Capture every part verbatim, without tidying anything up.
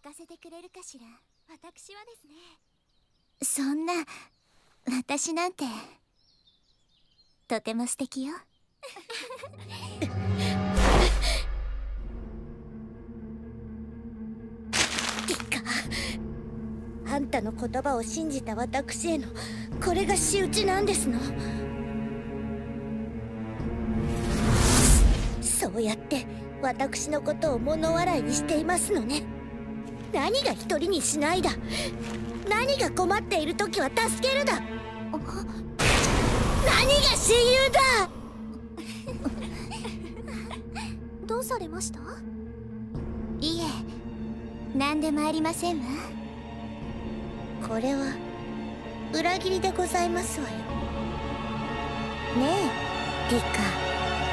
聞かせてくれるかしら。 私はですね。 そんな、私なんてとても素敵よ。 リカ、あんたの言葉を信じた私へのこれが仕打ちなんですの。そうやって私のことを物笑いにしていますのね。何が一人にしないだ。何が困っている時は助けるだ。何が親友だ。 どうされました？ いえ、何でもありませんわ。 これは裏切りでございますわよ。ねえリカ。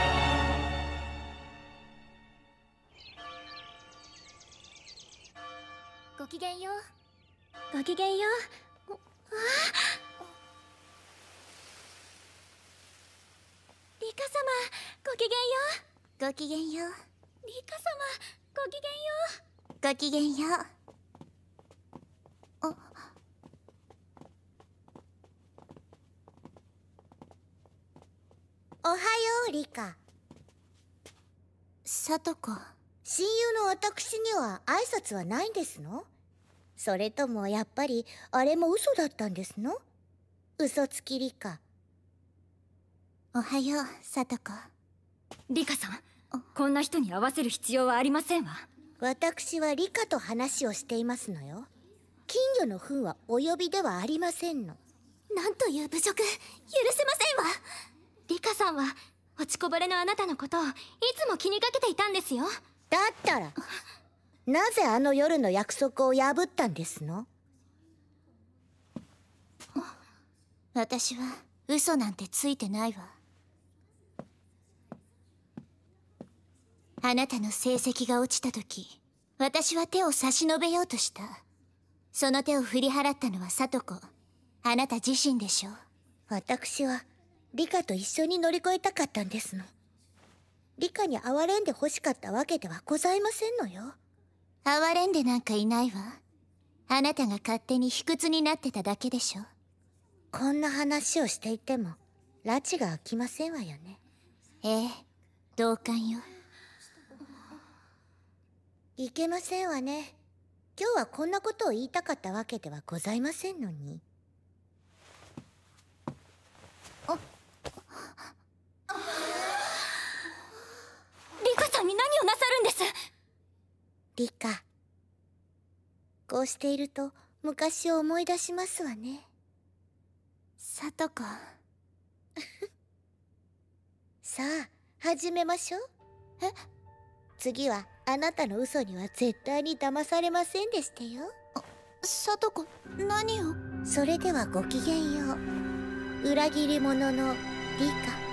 ごきげんよう。ごきげんよう。ああ、リカ様、ごきげんよう。ごきげんよう。 リカ様、ごきげんよう。ごきげんよう。あ、 おはようリカ。 さとこ。 親友の私には挨拶はないんですの？それともやっぱりあれも嘘だったんですの？嘘つきリカ。 おはよう、さとこ。 リカさん、こんな人に会わせる必要はありませんわ。 私はリカと話をしていますのよ。金魚の糞はお呼びではありませんの。 なんという侮辱、許せませんわ。リカさんは落ちこぼれのあなたのことをいつも気にかけていたんですよ。 だったらなぜあの夜の約束を破ったんですの？ 私は嘘なんてついてないわ。あなたの成績が落ちた時、私は手を差し伸べようとした。その手を振り払ったのはサトコ、あなた自身でしょ。 私はリカと一緒に乗り越えたかったんですの。リカに憐れんで欲しかったわけではございませんのよ。 憐れんでなんかいないわ。あなたが勝手に卑屈になってただけでしょ。 こんな話をしていても拉致が開きませんわよね。 ええ、同感よ。 いけませんわね。今日はこんなことを言いたかったわけではございませんのに。 あ、リカさんに何をなさるんです？ リカ、こうしていると昔を思い出しますわね。 サトコ。 さあ始めましょう。 え？ 次はあなたの嘘には絶対に騙されませんでしたよ。 サトコ、何を？ それではごきげんよう。裏切り者のリカ。